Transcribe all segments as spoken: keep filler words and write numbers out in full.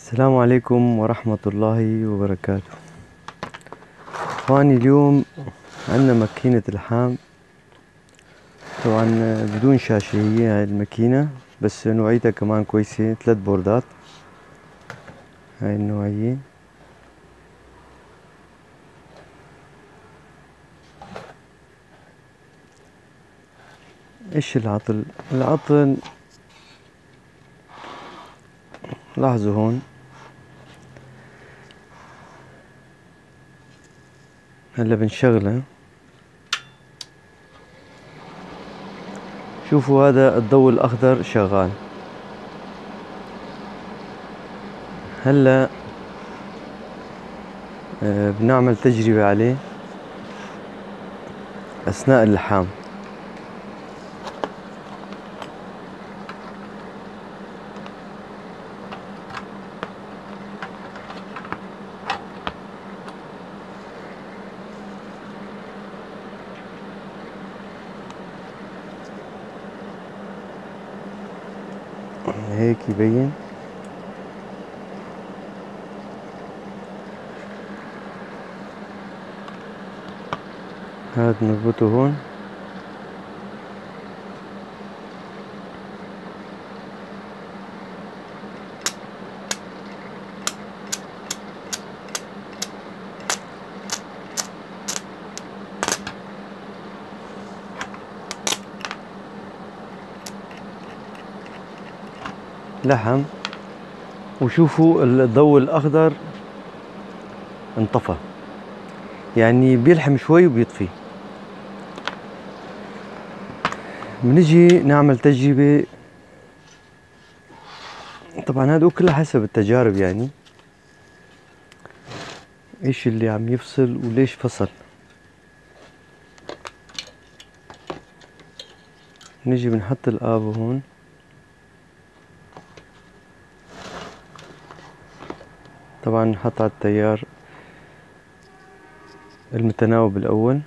السلام عليكم ورحمة الله وبركاته. اخواني، اليوم عندنا ماكينة لحام، طبعا بدون شاشة. هي هاي الماكينة بس نوعيتها كمان كويسة، ثلاث بوردات. هاي النوعية. ايش العطل؟ العطل لاحظوا هون، هلا بنشغلها. شوفوا هذا الضوء الاخضر شغال. هلا آه بنعمل تجربة عليه اثناء اللحام. هيك يبين. هاد نربطه هون. لحم، وشوفوا الضوء الاخضر انطفى، يعني بيلحم شوي وبيطفي. بنجي نعمل تجربة. طبعا هذا كله حسب التجارب، يعني ايش اللي عم يفصل وليش فصل. نجي بنحط الآبو هون. طبعا نحط على التيار المتناوب الأول.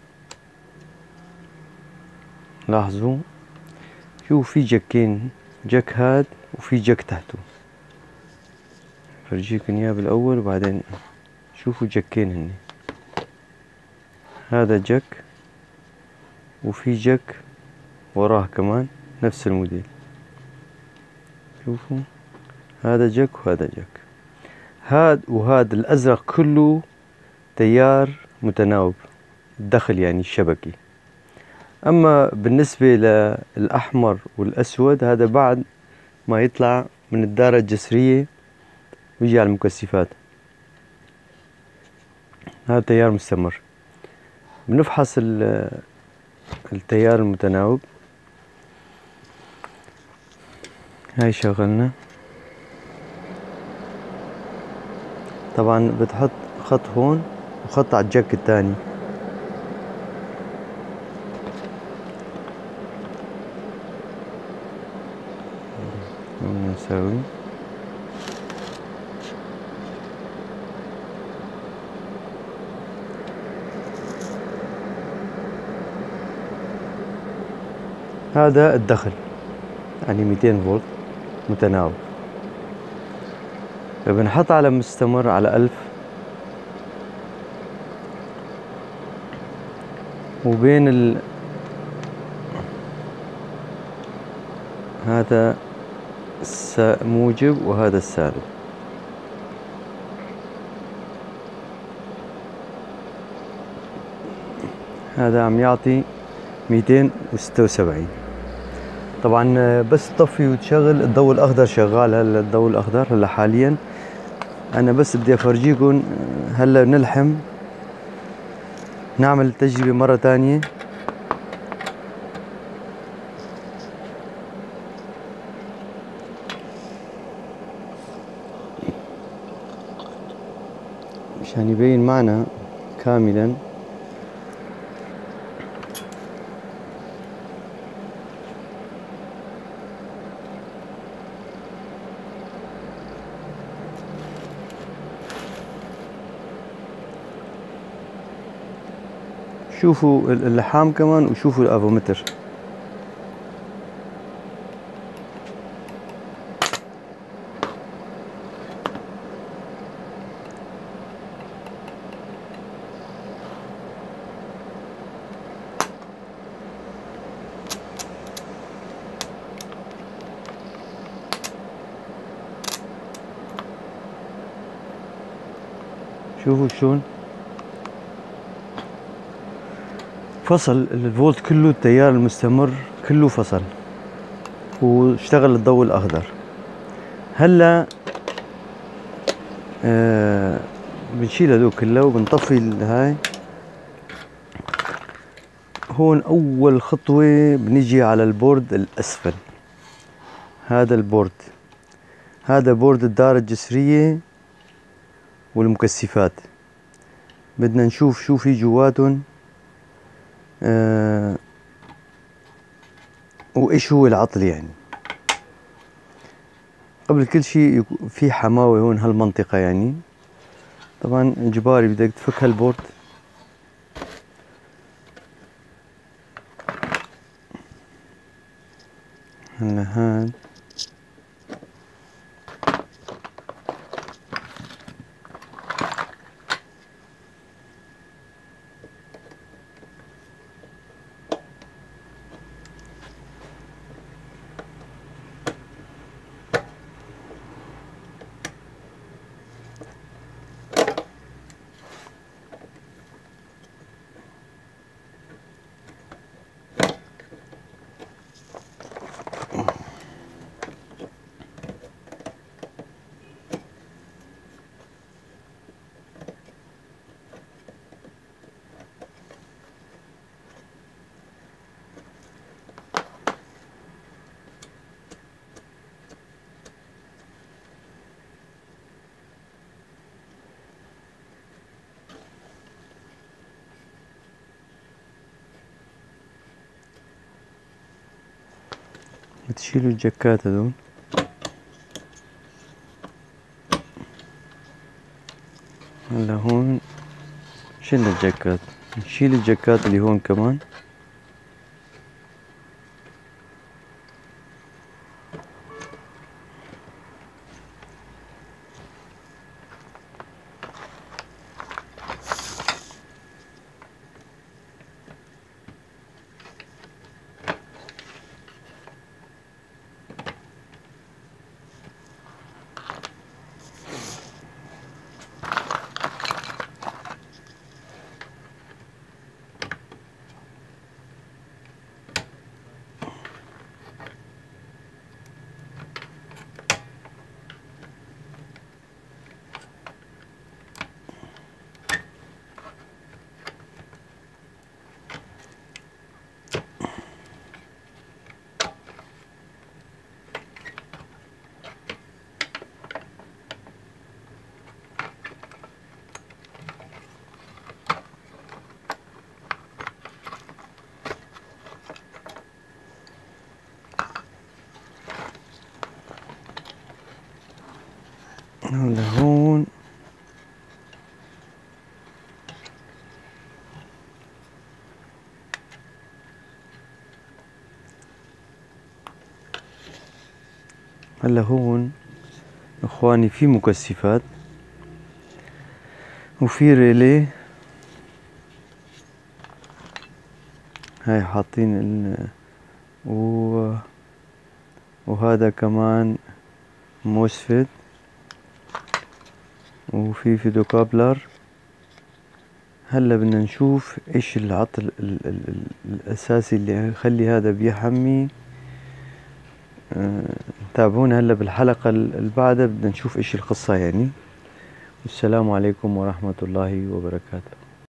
لاحظوا، شوف في جكين، جك هاد وفي جك تحته. فرجيكم اياه بالأول وبعدين شوفوا جكين هني. هذا جك وفي جك وراه كمان نفس الموديل. شوفوا هذا جك وهذا جك. هاد وهاد الأزرق كله تيار متناوب الدخل، يعني الشبكي. أما بالنسبة للأحمر والأسود، هذا بعد ما يطلع من الدارة الجسرية ويجي على المكثفات. هذا تيار مستمر. بنفحص التيار المتناوب. هاي شغلنا. طبعا بتحط خط هون وخط على الجك الثاني. هون نساوي. هذا الدخل، يعني مئتين فولت متناوب. فبنحط على مستمر على ألف، وبين ال... هذا موجب وهذا السالب. هذا عم يعطي مئتين وستة وسبعين. طبعا بس تطفي وتشغل الضوء الاخضر شغال. هلا الضوء الاخضر هلا حاليا. انا بس بدي افرجيكم. هلا نلحم، نعمل التجربة مرة ثانية. مشان يبين معنا كاملا. شوفوا اللحام كمان وشوفوا الافومتر. شوفوا شلون فصل الفولت كله، التيار المستمر كله فصل واشتغل الضوء الأخضر. هلا آه بنشيل هذول كله وبنطفي هاي. هون أول خطوة بنجي على البورد الأسفل. هذا البورد، هذا بورد الدارة الجسرية والمكثفات. بدنا نشوف شو في جواتهم آه وإيش هو العطل. يعني قبل كل شيء في حماوة هون هالمنطقة، يعني طبعا إجباري بدك تفك هالبورد. هلا هاد بتشيلوا الجكات هذول. هلا هون شلنا الجكات، نشيل الجكات اللي هون كمان. هلا هون هلا هون اخواني في مكثفات وفي ريلي. هاي حاطين ال و... وهذا كمان موسفيت، وفي فيديو كابلر. هلا بدنا نشوف ايش العطل ال ال ال الاساسي اللي يخلي هذا بيحمي. أه تابعونا هلا بالحلقة اللي بعدها، بدنا نشوف ايش القصة يعني. والسلام عليكم ورحمة الله وبركاته.